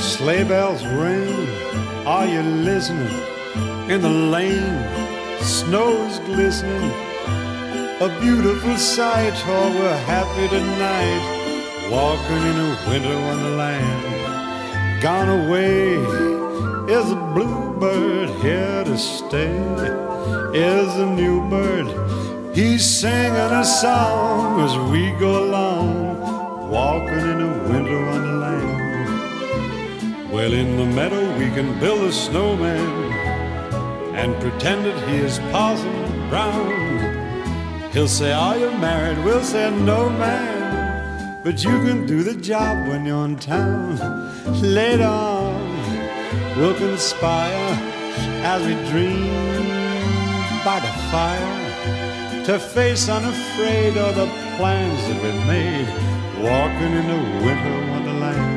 Sleigh bells ring, are you listening? In the lane, snow's glistening. A beautiful sight, oh, we're happy tonight, walking in a winter wonderland. Gone away is a bluebird, here to stay is a new bird. He's singing a song as we go along, walking in a winter wonderland. Well, in the meadow we can build a snowman and pretend that he is Parson Brown. He'll say, are you married? We'll say, no, man, but you can do the job when you're in town. Later on, we'll conspire as we dream by the fire to face unafraid all the plans that we've made, walking in a winter wonderland.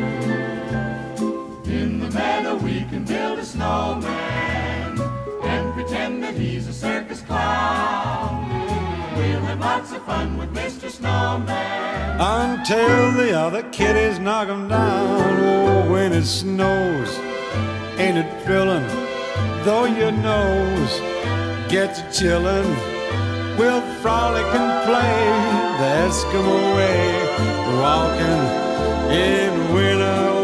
In the meadow we can build a snowman and pretend that he's a circus clown. We'll have lots of fun with Mr. Snowman until the other kiddies knock him down. Oh, when it snows, ain't it thrilling? Though your nose gets chillin', we'll frolic and play the Eskimo way, walking in winter